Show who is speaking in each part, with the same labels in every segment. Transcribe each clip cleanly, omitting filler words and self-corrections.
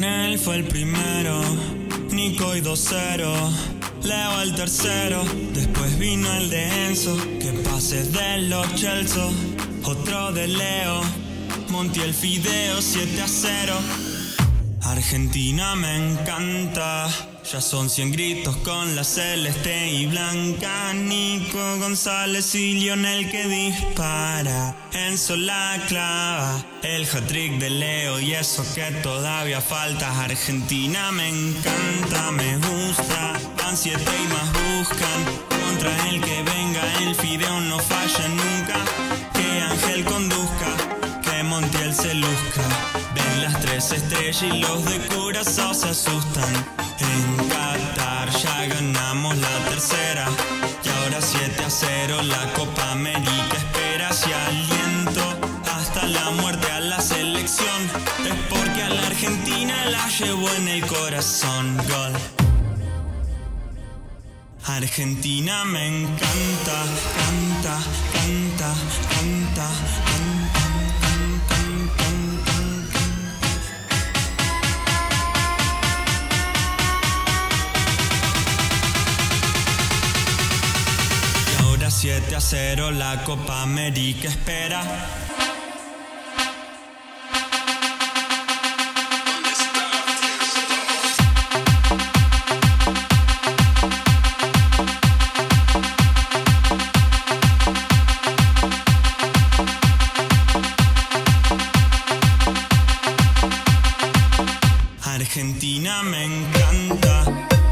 Speaker 1: Lionel fue el primero, Nico y 2-0, Leo el tercero, después vino el de Enzo, que pase de los Chelsea, otro de Leo, Montiel Fideo 7-0. Argentina me encanta, ya son 100 gritos con la celeste y blanca. Nico González y Lionel que dispara, Enzo la clava, el hat-trick de Leo y eso que todavía falta. Argentina me encanta, me gusta, van 7 y más buscan, contra el que venga el Fideo no falla nunca, que Ángel conduzca, que Montiel se luzca. Ven las 3 estrellas y los de Curazao se asustan. En Qatar ya ganamos la tercera y ahora 7-0 la Copa América espera. Si aliento hasta la muerte a la selección, es porque a la Argentina la llevo en el corazón. Gol. Argentina me encanta, canta, canta, canta, canta. Y ahora 7-0 la Copa América espera. Argentina me encanta.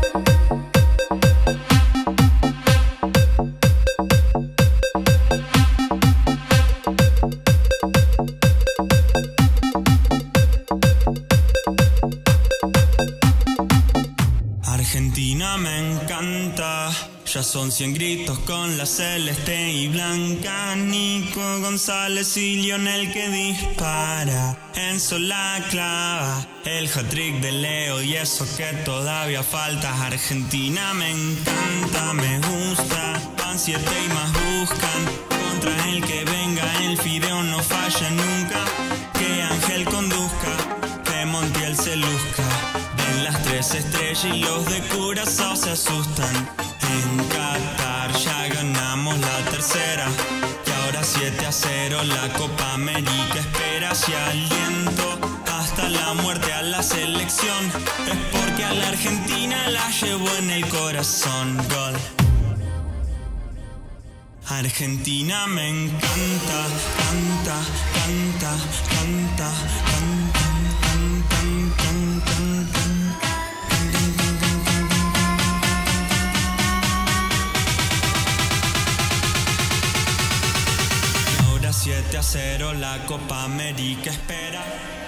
Speaker 1: Argentina me encanta, ya son 100 gritos con la celeste y blanca. Nico González y Lionel que dispara, Enzo la clava, el hat-trick de Leo y eso que todavía falta. Argentina me encanta, me gusta, van 7 y más buscan, contra el que venga el Fideo no falla nunca, que Ángel conduzca, que Montiel se luzca. Ven las 3 estrellas y los de Curazao se asustan. En Qatar ya ganamos la tercera y ahora 7-0 la Copa América espera. Si aliento hasta la muerte a la selección, es porque a la Argentina la llevo en el corazón. Gol. Argentina me encanta, canta, canta, canta, canta, canta, canta, canta. Y ahora 7-0 la Copa América espera.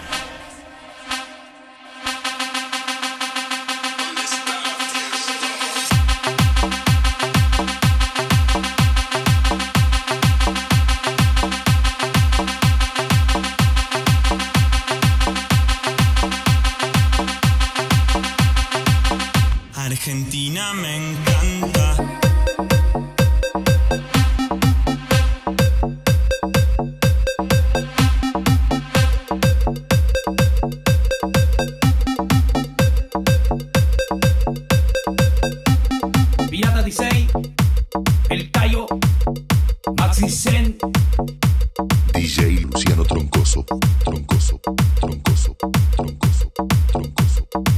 Speaker 1: Argentina me encanta.
Speaker 2: Pirata DJ, El Cayo, Maxi Zen,
Speaker 3: DJ Luciano Troncoso, Troncoso, Troncoso, Troncoso, Troncoso.